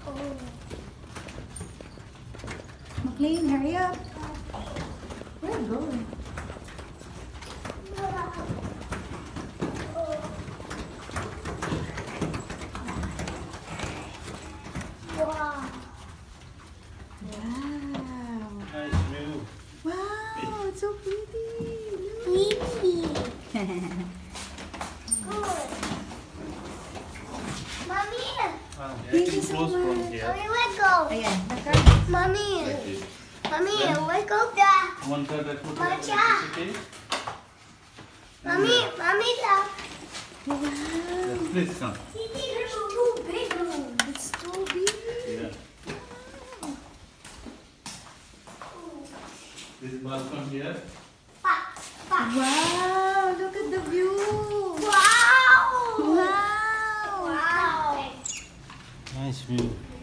Oh. McLean, hurry up. Where are you going? Wow. Wow. Nice view. Wow, it's so pretty. Pretty. Look. Good. Mommy. I Thank can you so close from much. here. Mommy, let go. Ayan, naka. Mommy. Like this. Mommy, Then? let go da. One side I put Matcha. electricity. Mommy, mommy, da. Wow. Yes, please come. There's two big rooms. It's so big. Yeah. This balcony here. Pa, pa. Wow, look at the view. Wow. Wow. Wow. Nice view.